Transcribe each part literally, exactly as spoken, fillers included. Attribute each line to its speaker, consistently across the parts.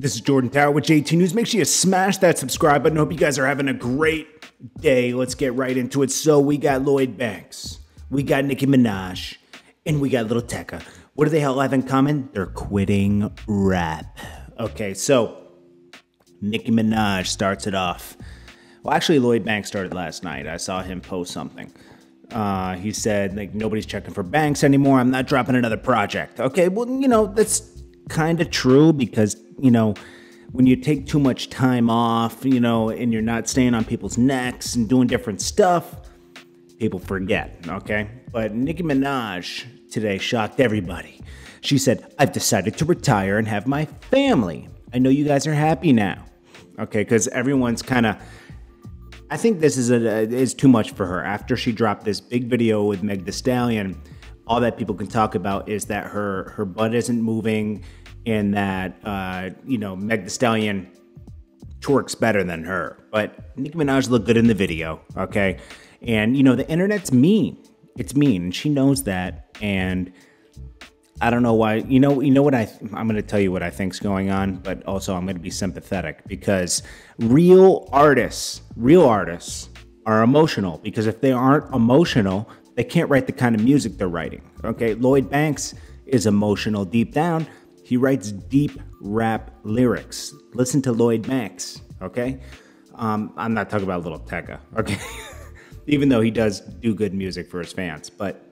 Speaker 1: This is Jordan Tower with J T News. Make sure you smash that subscribe button. Hope you guys are having a great day. Let's get right into it. So we got Lloyd Banks, we got Nicki Minaj, and we got Lil Tecca. What do they all have in common? They're quitting rap. Okay, so Nicki Minaj starts it off. Well, actually, Lloyd Banks started last night. I saw him post something. Uh, he said, like, nobody's checking for Banks anymore. I'm not dropping another project. Okay, well, you know, that's kind of true because, you know, when you take too much time off, you know, and you're not staying on people's necks and doing different stuff, people forget, okay? But Nicki Minaj today shocked everybody. She said, I've decided to retire and have my family. I know you guys are happy now, okay? Because everyone's kind of, I think this is, a, is too much for her. After she dropped this big video with Meg Thee Stallion, all that people can talk about is that her her butt isn't moving and that, uh, you know, Meg Thee Stallion twerks better than her. But Nicki Minaj looked good in the video, okay? And, you know, the internet's mean. It's mean, and she knows that. And I don't know why. You know, you know what I, I'm going to tell you what I think's going on, but also I'm going to be sympathetic because real artists, real artists are emotional because if they aren't emotional, they can't write the kind of music they're writing, okay? Lloyd Banks is emotional deep down. He writes deep rap lyrics. Listen to Lloyd Banks, okay? Um, I'm not talking about Lil Tecca, okay? Even though he does do good music for his fans. But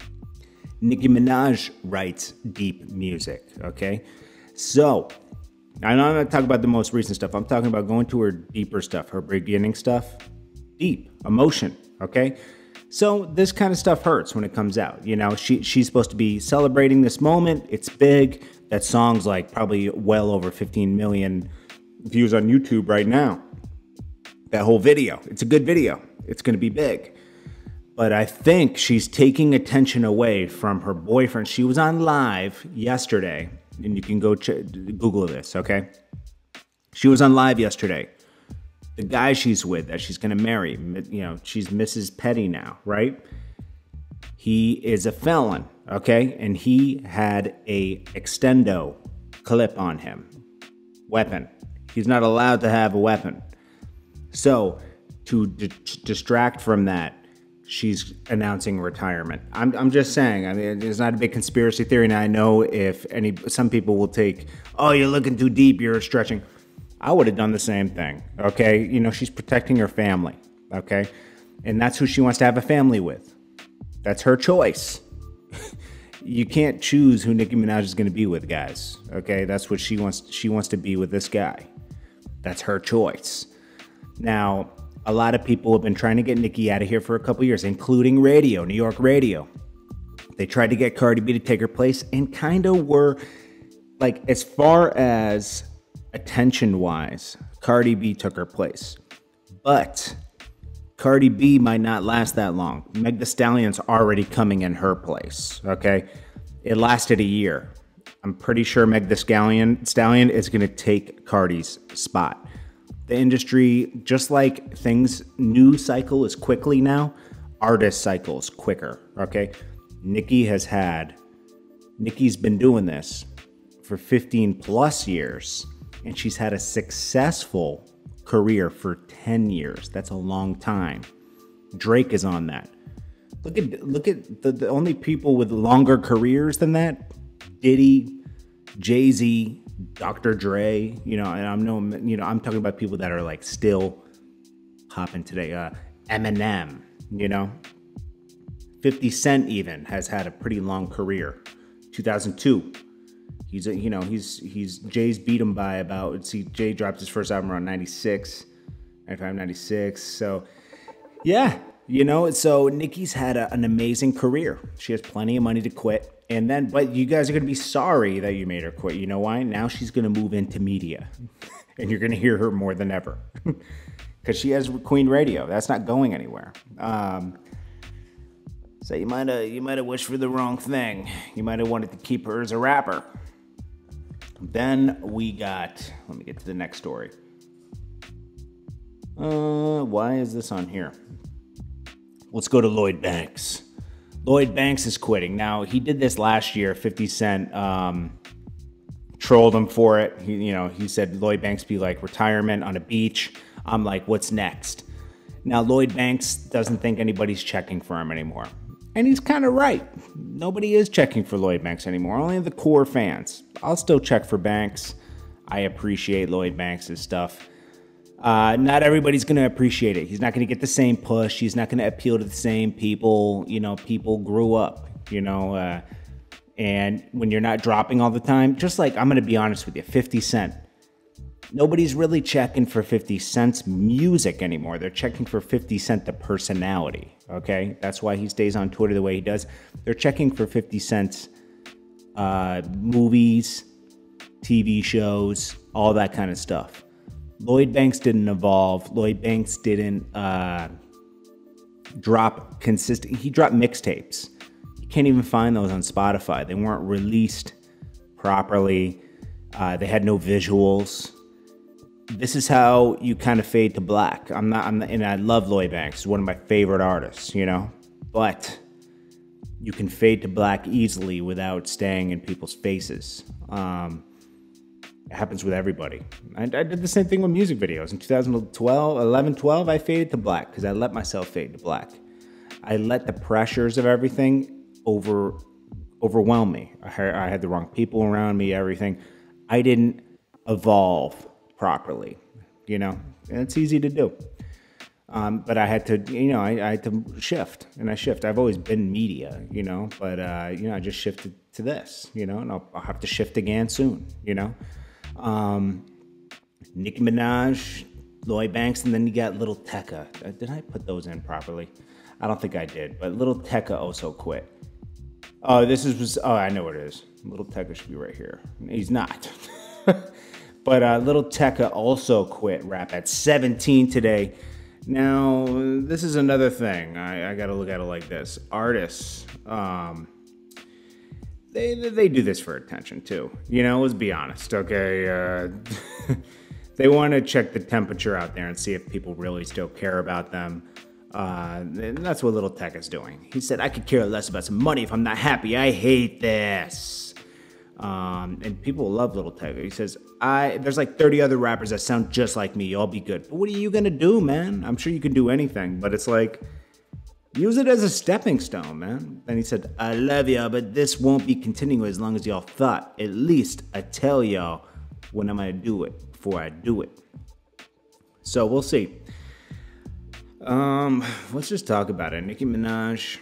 Speaker 1: Nicki Minaj writes deep music, okay? So, I'm not talking about the most recent stuff. I'm talking about going to her deeper stuff, her beginning stuff. Deep, emotion, okay? So this kind of stuff hurts when it comes out. You know, she she's supposed to be celebrating this moment. It's big. That song's like probably well over fifteen million views on YouTube right now. That whole video. It's a good video. It's going to be big. But I think she's taking attention away from her boyfriend. She was on live yesterday, and you can go ch- Google this, okay? She was on live yesterday. The guy she's with, that she's going to marry, you know, she's Missus Petty now, right? He is a felon, okay? And he had a extendo clip on him. Weapon. He's not allowed to have a weapon. So, to d- distract from that, she's announcing retirement. I'm I'm just saying, I mean, it's not a big conspiracy theory, and I know if any, some people will take, oh, you're looking too deep, you're stretching. I would have done the same thing, okay? You know, she's protecting her family, okay? And that's who she wants to have a family with. That's her choice. You can't choose who Nicki Minaj is going to be with, guys, okay? That's what she wants. She wants to be with this guy. That's her choice. Now, a lot of people have been trying to get Nicki out of here for a couple years, including radio, New York radio. They tried to get Cardi B to take her place and kind of were, like, as far as attention-wise, Cardi B took her place. But Cardi B might not last that long. Meg Thee Stallion's already coming in her place, okay? It lasted a year. I'm pretty sure Meg Thee Stallion, Stallion is going to take Cardi's spot. The industry, just like things, news cycle is quickly now, artist cycle is quicker, okay? Nicki has had, Nicki's been doing this for fifteen plus years. And she's had a successful career for ten years. That's a long time. Drake is on that. Look at look at the, the only people with longer careers than that. Diddy, Jay-Z, Doctor Dre. You know, and I'm no, you know, I'm talking about people that are like still popping today. Uh, Eminem. You know, fifty Cent even has had a pretty long career. two thousand two. He's a, you know, he's, he's, Jay's beat him by about, see, Jay dropped his first album around ninety-six, ninety-five, ninety-six. So, yeah, you know, so Nicki's had a, an amazing career. She has plenty of money to quit. And then, but you guys are going to be sorry that you made her quit. You know why? Now she's going to move into media. And you're going to hear her more than ever. Because she has Queen Radio. That's not going anywhere. Um, so you might have, you might have wished for the wrong thing. You might have wanted to keep her as a rapper. Then we got, let me get to the next story. Uh, why is this on here? Let's go to Lloyd Banks. Lloyd Banks is quitting. Now, he did this last year. fifty Cent um, trolled him for it. He, you know, he said Lloyd Banks be like retirement on a beach. I'm like, what's next? Now, Lloyd Banks doesn't think anybody's checking for him anymore. And he's kind of right. Nobody is checking for Lloyd Banks anymore. Only the core fans. I'll still check for Banks. I appreciate Lloyd Banks' stuff. Uh, not everybody's going to appreciate it. He's not going to get the same push. He's not going to appeal to the same people. You know, people grew up, you know. Uh, and when you're not dropping all the time, just like, I'm going to be honest with you, fifty Cent. Nobody's really checking for fifty Cent's music anymore. They're checking for fifty Cent the personality, okay? That's why he stays on Twitter the way he does. They're checking for fifty Cent's uh, movies, T V shows, all that kind of stuff. Lloyd Banks didn't evolve. Lloyd Banks didn't uh, drop consistent. He dropped mixtapes. You can't even find those on Spotify. They weren't released properly. Uh, they had no visuals. This is how you kind of fade to black. I'm not, I'm not, and I love Lloyd Banks. He's one of my favorite artists, you know, but you can fade to black easily without staying in people's faces. Um, it happens with everybody. I, I did the same thing with music videos. In two thousand twelve, eleven, twelve, I faded to black because I let myself fade to black. I let the pressures of everything over overwhelm me. I, I had the wrong people around me, everything. I didn't evolve properly, you know, and it's easy to do. Um, but I had to, you know, I, I had to shift, and I shift. I've always been media, you know, but, uh, you know, I just shifted to this, you know, and I'll, I'll have to shift again soon, you know. Um, Nicki Minaj, Lloyd Banks, and then you got Little Tecca. Uh, did I put those in properly? I don't think I did, but Little Tecca also quit. Oh, this is, was, oh, I know what it is. Little Tecca should be right here. He's not. But uh, Little Tecca also quit rap at seventeen today. Now, this is another thing. I, I got to look at it like this. Artists, um, they they do this for attention too. You know, let's be honest, okay? Uh, they want to check the temperature out there and see if people really still care about them. Uh, and that's what Little Tecca's doing. He said, I could care less about some money if I'm not happy. I hate this. Um, and people love Little Tecca. He says, I there's like thirty other rappers that sound just like me. Y'all be good. But what are you going to do, man? I'm sure you can do anything. But it's like, use it as a stepping stone, man. Then he said, I love y'all, but this won't be continuing as long as y'all thought. At least I tell y'all when I'm going to do it before I do it. So we'll see. Um, let's just talk about it. Nicki Minaj.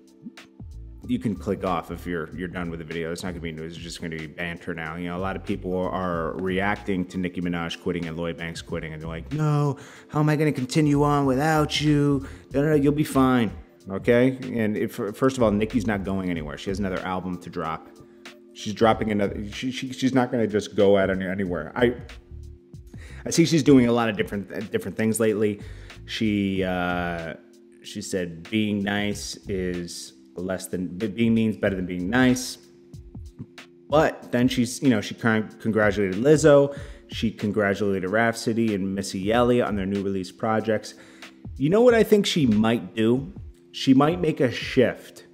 Speaker 1: You can click off if you're you're done with the video. It's not going to be news. It's just going to be banter now. You know, a lot of people are reacting to Nicki Minaj quitting and Lloyd Banks quitting, and they're like, "No, how am I going to continue on without you? No, no, no, you'll be fine, okay?" And if, first of all, Nicki's not going anywhere. She has another album to drop. She's dropping another. She, she she's not going to just go out anywhere. I I see she's doing a lot of different different things lately. She uh, she said being nice is less than being mean is better than being nice. But then she's, you know, she kind of congratulated Lizzo. She congratulated Rhapsody and Missy Elliott on their new release projects. You know what I think she might do? She might make a shift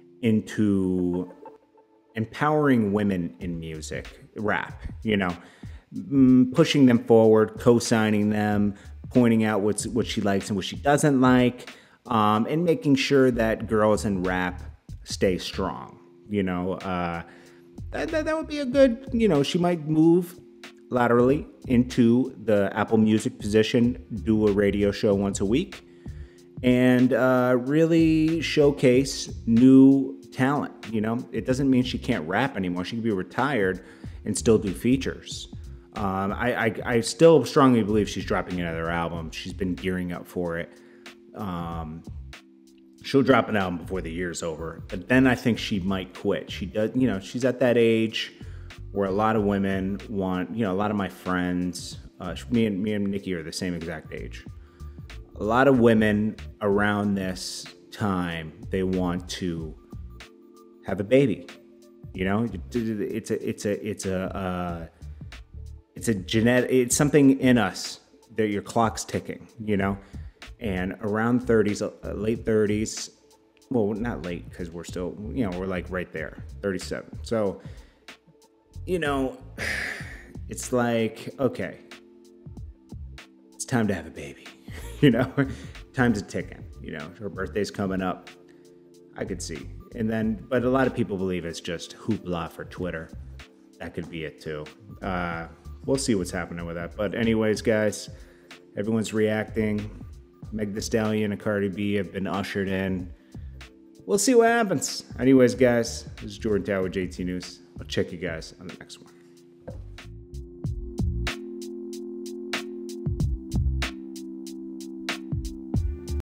Speaker 1: into empowering women in music, rap, you know, pushing them forward, co-signing them, pointing out what's what she likes and what she doesn't like. Um, and making sure that girls in rap stay strong, you know, uh, that, that, that would be a good, you know, she might move laterally into the Apple Music position, do a radio show once a week, and uh, really showcase new talent, you know. It doesn't mean she can't rap anymore. She can be retired and still do features. Um, I, I, I still strongly believe she's dropping another album. She's been gearing up for it. Um, she'll drop an album before the year's over, but then I think she might quit. She does, you know, she's at that age where a lot of women want, you know, a lot of my friends, uh, me and me and Nicki are the same exact age. A lot of women around this time, they want to have a baby. You know, it's a, it's a, it's a, uh, it's a genetic, it's something in us that your clock's ticking, you know. And around thirties, uh, late thirties, well, not late because we're still, you know, we're like right there, thirty-seven. So you know, it's like, okay, it's time to have a baby, you know, time's a ticking, you know, her birthday's coming up. I could see. And then, but a lot of people believe it's just hoopla for Twitter. That could be it too. Uh, we'll see what's happening with that. But anyways, guys, everyone's reacting. Meg Thee Stallion and Cardi B have been ushered in. We'll see what happens. Anyways, guys, this is Jordan Tower with J T News. I'll check you guys on the next one.